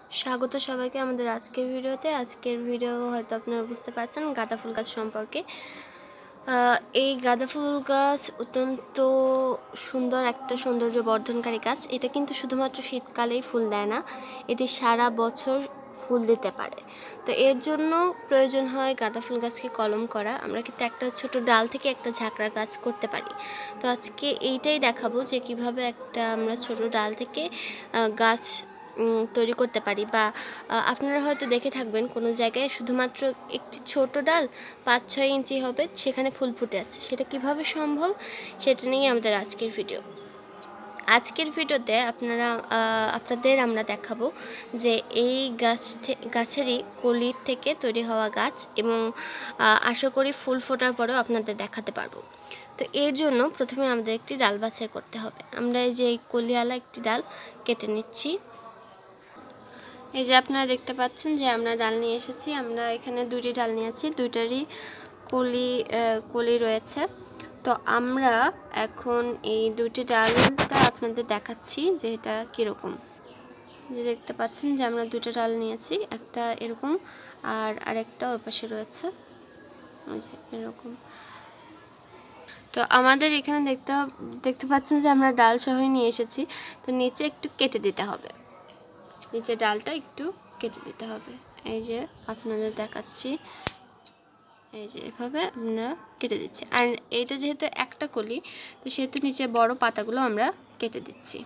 স্বাগত সবাইকে আমাদের আজকের ভিডিওতে। আজকের ভিডিও হয়তো আপনারা বুঝতে পারছেন গাঁদা ফুল গাছ সম্পর্কে। এই গাঁদা ফুল গাছ অত্যন্ত সুন্দর একটা সৌন্দর্য বর্ধনকারী গাছ। এটা কিন্তু শুধুমাত্র শীতকালেই ফুল দেয় না, এটি সারা বছর ফুল দিতে পারে। তো এর জন্য প্রয়োজন হয় গাঁদা ফুল গাছকে কলম করা। আমরা কিন্তু একটা ছোট ডাল থেকে একটা ঝাঁকড়া গাছ করতে পারি। তো আজকে এইটাই দেখাবো যে কিভাবে একটা আমরা ছোট ডাল থেকে গাছ তৈরি করতে পারি। বা আপনারা হয়তো দেখে থাকবেন কোনো জায়গায় শুধুমাত্র একটি ছোট ডাল 5-6 ইঞ্চি হবে, সেখানে ফুল ফুটে আছে। সেটা কিভাবে সম্ভব সেটা নিয়ে আমাদের আজকের ভিডিও। আজকের ভিডিওতে আপনাদের আমরা দেখাবো যে এই গাছেরই কলির থেকে তৈরি হওয়া গাছ, এবং আশা করি ফুল ফোটার পরেও আপনাদের দেখাতে পারবো। তো এর জন্য প্রথমে আমাদের একটি ডাল বাছাই করতে হবে। আমরা এই যে এই কলিওয়ালা একটি ডাল কেটে নিচ্ছি। এই যে আপনারা দেখতে পাচ্ছেন যে আমরা ডাল নিয়ে এসেছি। আমরা এখানে দুইটি ডাল নিয়েছি, দুইটারই কলি রয়েছে। তো আমরা এখন এই দুটি ডালটা আপনাদের দেখাচ্ছি যে এটা কীরকম। যে দেখতে পাচ্ছেন যে আমরা দুটো ডাল নিয়েছি, একটা এরকম আর আরেকটা ওই পাশে রয়েছে এরকম। তো আমাদের এখানে দেখতে পাচ্ছেন যে আমরা ডাল সহই নিয়ে এসেছি। তো নিচে একটু কেটে দিতে হবে, নিচে ডালটা একটু কেটে দিতে হবে। এই যে আপনাদের দেখাচ্ছি, এই যে এভাবে আমরা কেটে দিচ্ছি। আর এইটা যেহেতু একটা কলি, তো সেহেতু নিচে বড় পাতাগুলো আমরা কেটে দিচ্ছি।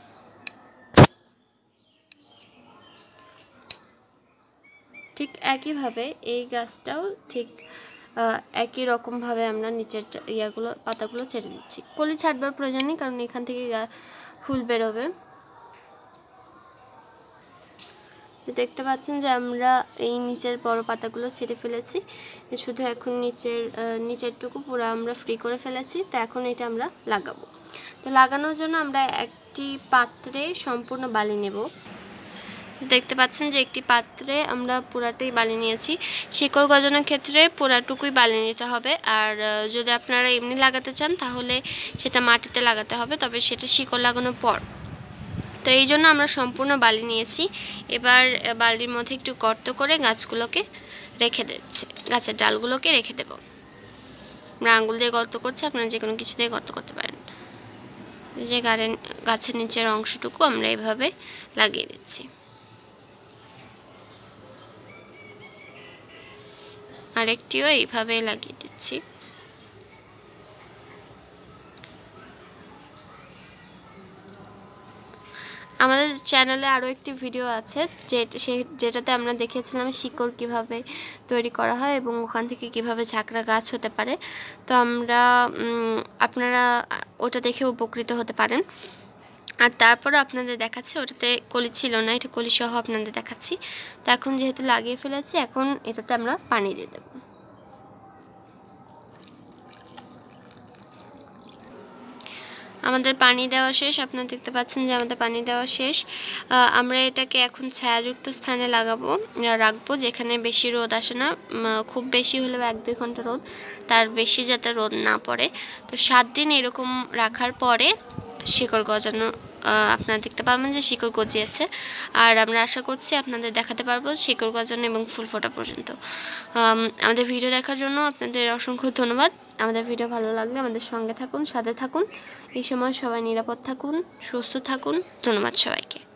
ঠিক একইভাবে এই গাছটাও ঠিক একই রকমভাবে আমরা নিচের পাতাগুলো ছেড়ে দিচ্ছি। কলি ছাড়বার প্রয়োজন নেই, কারণ এখান থেকে ফুল বেরোবে। দেখতে পাচ্ছেন যে আমরা এই নিচের বড় পাতাগুলো ছেড়ে ফেলেছি, শুধু এখন নিচেরটুকু পুরো আমরা ফ্রি করে ফেলেছি। তো এখন এটা আমরা লাগাবো। তো লাগানোর জন্য আমরা একটি পাত্রে সম্পূর্ণ বালি নেব। দেখতে পাচ্ছেন যে একটি পাত্রে আমরা পুরাটাই বালি নিয়েছি। শিকড় গজানোর ক্ষেত্রে পুরাটুকুই বালি নিতে হবে। আর যদি আপনারা এমনি লাগাতে চান তাহলে সেটা মাটিতে লাগাতে হবে, তবে সেটা শিকড় লাগানোর পর। তো এই জন্য আমরা সম্পূর্ণ বালি নিয়েছি। এবার বালির মধ্যে একটু গর্ত করে গাছগুলোকে রেখে দিচ্ছি, গাছের ডালগুলোকে রেখে দেব। আমরা আঙুল দিয়ে গর্ত করছি, আপনারা যে কোনো কিছু দিয়ে গর্ত করতে পারেন। যে গাছের নিচের অংশটুকু আমরা এইভাবে লাগিয়ে দিচ্ছি। আরেকটিও এইভাবে লাগিয়ে দিচ্ছি। আমাদের চ্যানেলে আরও একটি ভিডিও আছে যেটাতে আমরা দেখিয়েছিলাম শিকড় কিভাবে তৈরি করা হয় এবং ওখান থেকে কিভাবে ঝাঁকড়া গাছ হতে পারে। তো আপনারা ওটা দেখে উপকৃত হতে পারেন। আর তারপরে আপনাদের দেখাচ্ছি, ওটাতে কলি ছিল না, এটা কলি সহ আপনাদের দেখাচ্ছি। তো এখন যেহেতু লাগিয়ে ফেলেছি, এখন এটাতে আমরা পানি দিয়ে দেব। আমাদের পানি দেওয়া শেষ। আপনারা দেখতে পাচ্ছেন যে আমাদের পানি দেওয়া শেষ। আমরা এটাকে এখন ছায়াযুক্ত স্থানে রাখবো, যেখানে বেশি রোদ আসে না। খুব বেশি হলেও 1-2 ঘন্টা রোদ, তার বেশি যাতে রোদ না পড়ে। তো 7 দিন এরকম রাখার পরে শিকড় গজানো আপনারা দেখতে পাবেন যে শিকড় গজিয়েছে। আর আমরা আশা করছি আপনাদের দেখাতে পারবো শিকড় গজানো এবং ফুল ফোটা পর্যন্ত। আমাদের ভিডিও দেখার জন্য আপনাদের অসংখ্য ধন্যবাদ। আমাদের ভিডিও ভালো লাগলে আমাদের সঙ্গে থাকুন, সাথে থাকুন। এই সময় সবাই নিরাপদ থাকুন, সুস্থ থাকুন। ধন্যবাদ সবাইকে।